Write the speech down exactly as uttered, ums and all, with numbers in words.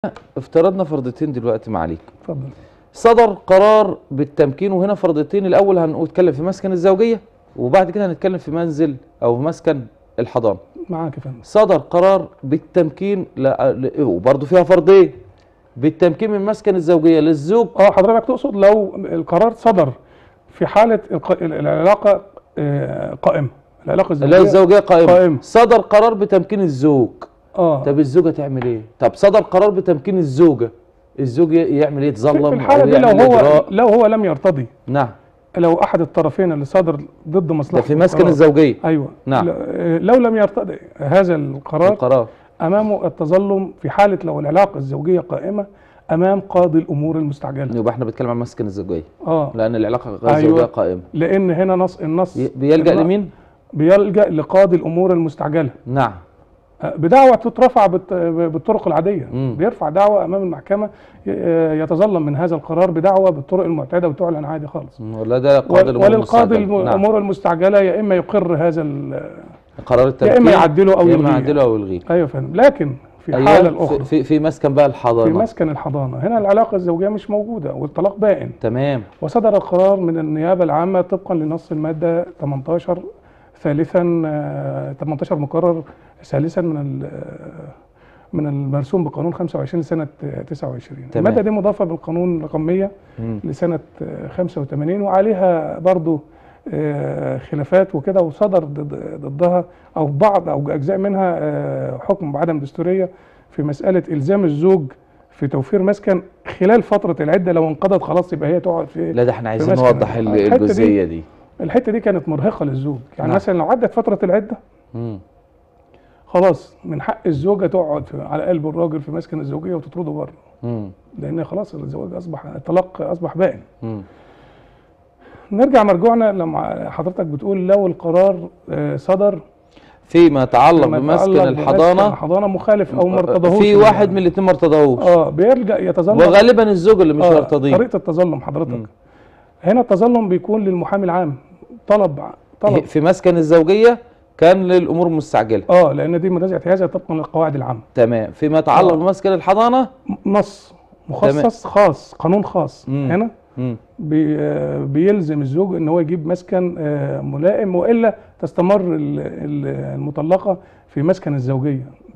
افترضنا فرضتين دلوقتي معاليك. اتفضل. صدر قرار بالتمكين، وهنا فرضتين. الاول هنتكلم في مسكن الزوجيه، وبعد كده هنتكلم في منزل او في مسكن الحضانه. معاك يا فندم. صدر قرار بالتمكين ل... وبرضه فيها فرضين بالتمكين من مسكن الزوجيه للزوج. اه حضرتك تقصد لو القرار صدر في حاله الق... العلاقه آه قائمه، العلاقه الزوجيه لا الزوجيه قائمه. قائمه. صدر قرار بتمكين الزوج. اه طب الزوجه تعمل ايه؟ طب صدر قرار بتمكين الزوجه، الزوج يعمل ايه؟ يتظلم في الحاله دي لو هو إجراء. لو هو لم يرتضي. نعم. لو احد الطرفين اللي صدر ضد مصلحته ده في مسكن الزوجيه. ايوه. نعم. لو لم يرتضي هذا القرار القرار امامه التظلم في حاله لو العلاقه الزوجيه قائمه امام قاضي الامور المستعجله. يبقى احنا بنتكلم عن مسكن الزوجيه. اه لان العلاقه غير أيوة. زوجيه قائمه. لان هنا نص النص بيلجأ لمين؟ بيلجأ لقاضي الامور المستعجله. نعم. بدعوة تترفع بالطرق العادية. مم. بيرفع دعوة أمام المحكمة يتظلم من هذا القرار بدعوة بالطرق المعتادة وتعلن عادي خالص. ولا ده قاضي الأمور وللقاضي المستعجلة. الأمور نعم. المستعجلة يا إما يقر هذا قرار التمكين، يا إما يعدله أو يا يلغيه. إما يعدله أو يلغيه. أيوه فندم. لكن في أيوة الحالة الأخرى في في مسكن بقى الحضانة، في مسكن الحضانة هنا العلاقة الزوجية مش موجودة والطلاق بائن. تمام. وصدر القرار من النيابة العامة طبقا لنص المادة ثمانية عشر ثالثا ثمانية عشر مقرر ثالثا من من المرسوم بقانون خمسة وعشرين سنة تسعة وعشرين. تمام. المادة دي مضافة بالقانون رقم مية لسنة خمسة وثمانين، وعليها برضو خلافات وكده، وصدر ضدها او بعض او اجزاء منها حكم بعدم دستورية في مسألة الزام الزوج في توفير مسكن خلال فترة العدة. لو انقضت خلاص يبقى هي تقعد في. لا ده احنا عايزين نوضح الجزئية دي. الحتة دي كانت مرهقة للزوج، يعني نعم. مثلا لو عدت فترة العدة مم. خلاص من حق الزوجة تقعد على قلب الراجل في مسكن الزوجية وتطرده بره. لأن خلاص الزواج أصبح الطلاق أصبح بائن. مم. نرجع مرجوعنا لما حضرتك بتقول لو القرار صدر فيما يتعلق بمسكن الحضانة الحضانة مخالف أو ما ارتضاهوش، في واحد من الاثنين ما ارتضاهوش، اه بيرجع يتظلم، وغالبا الزوج اللي مش آه هيرتضيه. طريقة التظلم حضرتك. مم. هنا التظلم بيكون للمحامي العام. طلب طلب في مسكن الزوجية كان للامور المستعجله. اه لان دي منازعه هذا طبقا للقواعد العامه. تمام. فيما يتعلق آه. بمسكن الحضانه نص مخصص تمام. خاص، قانون خاص. مم. هنا مم. بي بيلزم الزوج ان هو يجيب مسكن ملائم، والا تستمر المطلقه في مسكن الزوجيه